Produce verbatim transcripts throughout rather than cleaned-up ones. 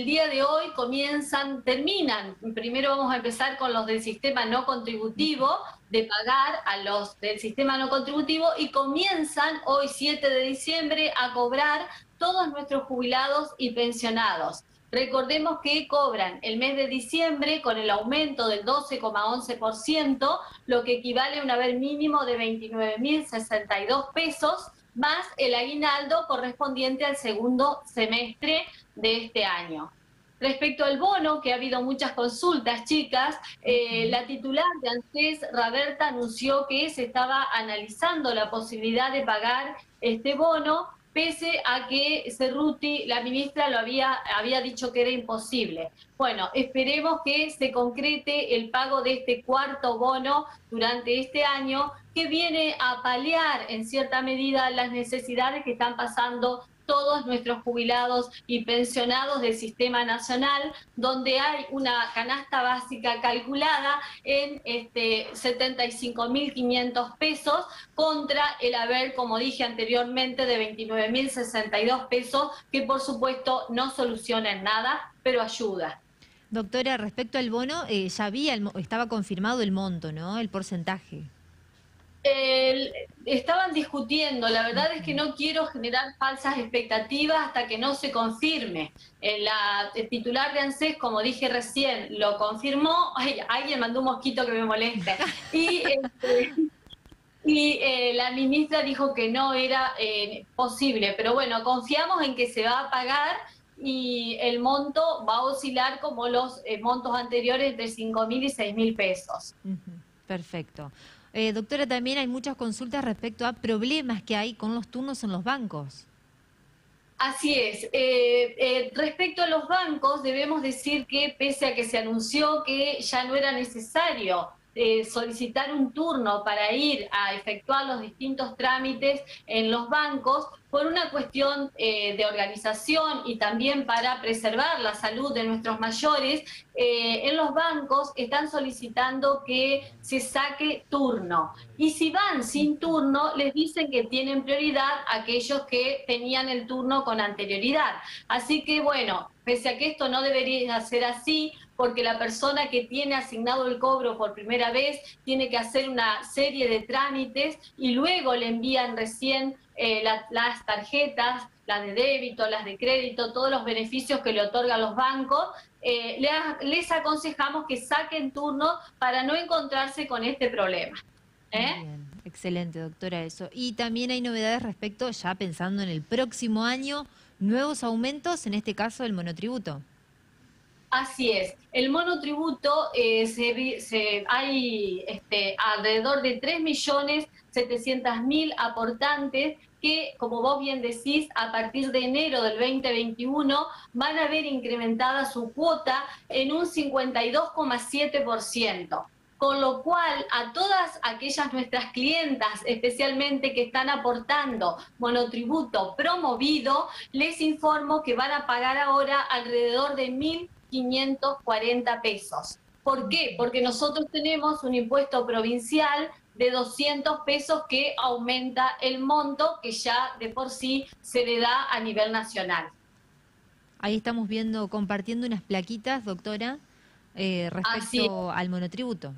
El día de hoy comienzan, terminan, primero vamos a empezar con los del sistema no contributivo, de pagar a los del sistema no contributivo, y comienzan hoy siete de diciembre a cobrar todos nuestros jubilados y pensionados. Recordemos que cobran el mes de diciembre con el aumento del doce coma once por ciento, lo que equivale a un haber mínimo de veintinueve mil sesenta y dos pesos, más el aguinaldo correspondiente al segundo semestre de este año. Respecto al bono, que ha habido muchas consultas, chicas, eh, la titular de ANSES, Raberta, anunció que se estaba analizando la posibilidad de pagar este bono, pese a que Cerruti, la ministra, lo había, había dicho que era imposible. Bueno, esperemos que se concrete el pago de este cuarto bono durante este año, que viene a paliar en cierta medida las necesidades que están pasando todos nuestros jubilados y pensionados del Sistema Nacional, donde hay una canasta básica calculada en este, setenta y cinco mil quinientos pesos contra el haber, como dije anteriormente, de veintinueve mil sesenta y dos pesos, que por supuesto no soluciona en nada, pero ayuda. Doctora, respecto al bono, eh, ya había, el, estaba confirmado el monto, ¿no? El porcentaje. El, estaban discutiendo, la verdad es que no quiero generar falsas expectativas hasta que no se confirme. Eh, la el titular de ANSES, como dije recién, lo confirmó. Ay, alguien mandó un mosquito que me molesta. Y, este, y eh, la ministra dijo que no era eh, posible, pero bueno, confiamos en que se va a pagar y el monto va a oscilar como los eh, montos anteriores, de cinco mil y seis mil pesos. Uh-huh. Perfecto. Eh, doctora, también hay muchas consultas respecto a problemas que hay con los turnos en los bancos. Así es. Eh, eh, respecto a los bancos, debemos decir que pese a que se anunció que ya no era necesario eh, solicitar un turno para ir a efectuar los distintos trámites en los bancos, por una cuestión eh, de organización y también para preservar la salud de nuestros mayores, eh, en los bancos están solicitando que se saque turno. Y si van sin turno, les dicen que tienen prioridad aquellos que tenían el turno con anterioridad. Así que, bueno, pese a que esto no debería ser así, porque la persona que tiene asignado el cobro por primera vez tiene que hacer una serie de trámites y luego le envían recién eh, la, las tarjetas, las de débito, las de crédito, todos los beneficios que le otorgan los bancos. Eh, les, les aconsejamos que saquen turno para no encontrarse con este problema. ¿Eh? Bien, excelente, doctora, eso. Y también hay novedades respecto, ya pensando en el próximo año, nuevos aumentos, en este caso el monotributo. Así es. El monotributo, eh, se, se, hay este, alrededor de tres millones setecientos mil aportantes que, como vos bien decís, a partir de enero del veinte veintiuno van a ver incrementada su cuota en un cincuenta y dos coma siete por ciento. Con lo cual, a todas aquellas nuestras clientas, especialmente que están aportando monotributo promovido, les informo que van a pagar ahora alrededor de mil quinientos cuarenta pesos. ¿Por qué? Porque nosotros tenemos un impuesto provincial de doscientos pesos que aumenta el monto que ya de por sí se le da a nivel nacional. Ahí estamos viendo, compartiendo unas plaquitas, doctora, eh, respecto al monotributo.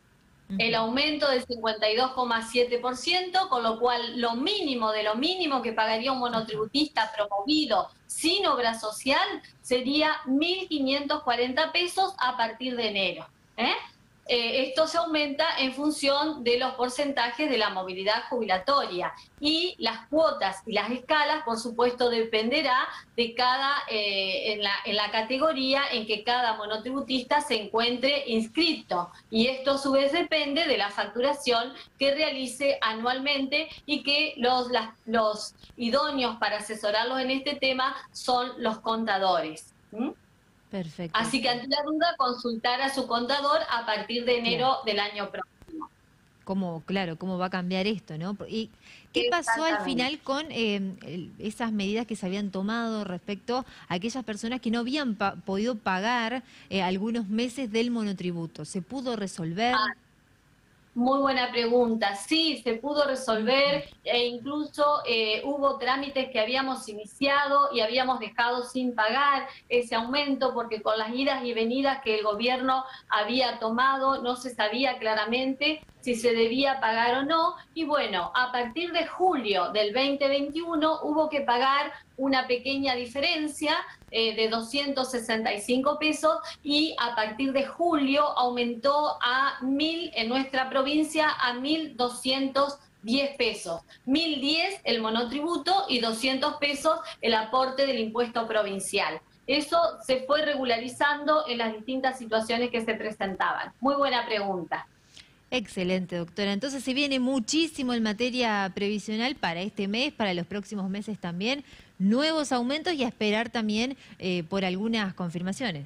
El aumento del cincuenta y dos coma siete por ciento, con lo cual lo mínimo de lo mínimo que pagaría un monotributista promovido sin obra social sería mil quinientos cuarenta pesos a partir de enero. ¿eh? Eh, esto se aumenta en función de los porcentajes de la movilidad jubilatoria y las cuotas y las escalas, por supuesto, dependerá de cada, eh, en, la, en la categoría en que cada monotributista se encuentre inscrito. Y esto a su vez depende de la facturación que realice anualmente y que los, las, los idóneos para asesorarlos en este tema son los contadores. ¿Mm? Perfecto. Así que ante la duda, consultar a su contador a partir de enero claro. del año próximo. ¿Cómo, claro, cómo va a cambiar esto, ¿no? ¿Y qué pasó al final con eh, esas medidas que se habían tomado respecto a aquellas personas que no habían pa podido pagar eh, algunos meses del monotributo? ¿Se pudo resolver? Ah. Muy buena pregunta. Sí, se pudo resolver e incluso eh, hubo trámites que habíamos iniciado y habíamos dejado sin pagar ese aumento porque con las idas y venidas que el gobierno había tomado no se sabía claramente si se debía pagar o no. Y bueno, a partir de julio del veinte veintiuno hubo que pagar una pequeña diferencia eh, de doscientos sesenta y cinco pesos y a partir de julio aumentó a mil en nuestra provincia a mil doscientos diez pesos, mil diez el monotributo y doscientos pesos el aporte del impuesto provincial. Eso se fue regularizando en las distintas situaciones que se presentaban. Muy buena pregunta. Excelente, doctora. Entonces se viene muchísimo en materia previsional para este mes, para los próximos meses también, nuevos aumentos y a esperar también eh, por algunas confirmaciones.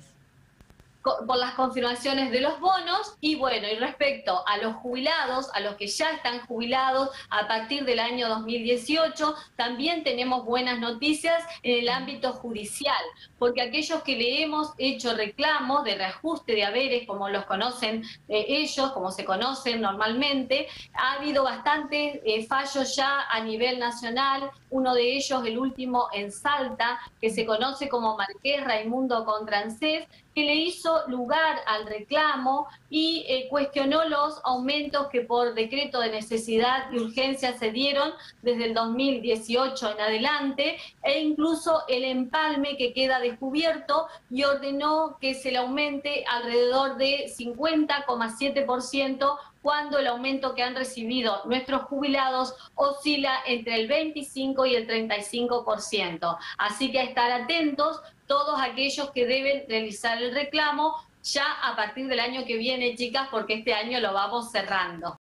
Por las confirmaciones de los bonos y bueno, y respecto a los jubilados, a los que ya están jubilados a partir del año dos mil dieciocho, también tenemos buenas noticias en el ámbito judicial, porque aquellos que le hemos hecho reclamos de reajuste de haberes, como los conocen eh, ellos, como se conocen normalmente, ha habido bastantes eh, fallos ya a nivel nacional, uno de ellos, el último en Salta, que se conoce como Marqués Raimundo contra ANSES, que le hizo lugar al reclamo y eh, cuestionó los aumentos que por decreto de necesidad y urgencia se dieron desde el dos mil dieciocho en adelante, e incluso el empalme que queda descubierto, y ordenó que se le aumente alrededor de cincuenta coma siete por ciento cuando el aumento que han recibido nuestros jubilados oscila entre el veinticinco y el treinta y cinco por ciento. Así que a estar atentos todos aquellos que deben realizar el reclamo ya a partir del año que viene, chicas, porque este año lo vamos cerrando.